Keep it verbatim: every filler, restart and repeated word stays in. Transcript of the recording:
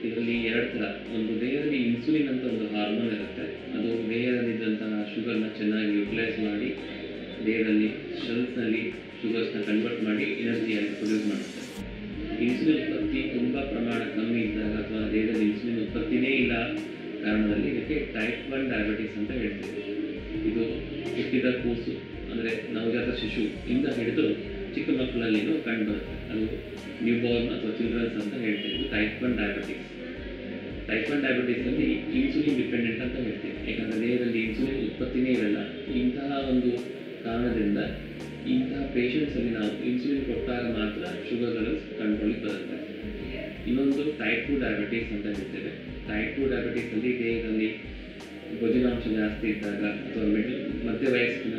ಇದರಲ್ಲಿ ಎರಡು ಥರ. ಒಂದು ದೇಹದಲ್ಲಿ ಇನ್ಸುಲಿನ್ ಅಂತ ಒಂದು ಹಾರ್ಮೋನ್ ಇರುತ್ತೆ. ಅದು ದೇಹದಲ್ಲಿದ್ದಂತಹ ಶುಗರ್ನ ಚೆನ್ನಾಗಿ ಯುಟಿಲೈಸ್ ಮಾಡಿ ದೇಹದಲ್ಲಿ ಸೆಲ್ಸ್ನಲ್ಲಿ ಶುಗರ್ಸ್ನ ಕನ್ವರ್ಟ್ ಮಾಡಿ ಎನರ್ಜಿಯಾಗಿ ಪ್ರೊಡ್ಯೂಸ್ ಮಾಡುತ್ತೆ. ಇನ್ಸುಲಿನ್ ಉತ್ಪತ್ತಿ ತುಂಬ ಪ್ರಮಾಣ ಕಮ್ಮಿ ಇದ್ದಾಗ ಅಥವಾ ದೇಹದಲ್ಲಿ ಇನ್ಸುಲಿನ್ ಉತ್ಪತ್ತಿನೇ ಇಲ್ಲ ಕಾರಣದಲ್ಲಿ ಇದಕ್ಕೆ ಟೈಪ್ ಒನ್ ಡಯಾಬಿಟಿಸ್ ಅಂತ ಹೇಳ್ತೀವಿ. ಇದು ಹುಟ್ಟಿದ ಕೂಸು ಅಂದರೆ ನವಜಾತ ಶಿಶು ಇಂದ ಹಿಡಿದು ಚಿಕ್ಕ ಮಕ್ಕಳಲ್ಲಿನೂ ಕಂಡು ಬರುತ್ತೆ. ಅದು ನ್ಯೂ ಬಾರ್ನ್ ಅಥವಾ ಚಿಲ್ಡ್ರನ್ಸ್ ಅಂತ ಹೇಳ್ತೀವಿ. ಇದು type one diabetes. Type one ಡಯಾಬಿಟಿಸಲ್ಲಿ ಇನ್ಸುಲಿನ್ ಡಿಪೆಂಡೆಂಟ್ ಅಂತ ಹೇಳ್ತೀವಿ. ಯಾಕಂದರೆ ದೇಹದಲ್ಲಿ ಇನ್ಸುಲಿನ್ ಉತ್ಪತ್ತಿನೇ ಇರಲ್ಲ. ಇಂತಹ ಒಂದು ಕಾರಣದಿಂದ ಇಂತಹ ಪೇಷಂಟ್ಸಲ್ಲಿ ನಾವು ಇನ್ಸುಲಿನ್ ಕೊಟ್ಟಾಗ ಮಾತ್ರ ಶುಗರ್ ಲೆವೆಲ್ಸ್ ಕಂಟ್ರೋಲಿಗೆ ಬರುತ್ತೆ. ಇನ್ನೊಂದು ಟೈಪ್ ಟು ಡಯಾಬಿಟಿಸ್ ಅಂತ ಹೇಳ್ತೇವೆ. ಟೈಪ್ ಟು ಡಯಾಬಿಟಿಸಲ್ಲಿ ದೇಹದಲ್ಲಿ ಭೋಜನಾಂಶ ಜಾಸ್ತಿ ಇದ್ದಾಗ ಅಥವಾ ಮಿಡಲ್ ಮಧ್ಯ ವಯಸ್ಸಿನ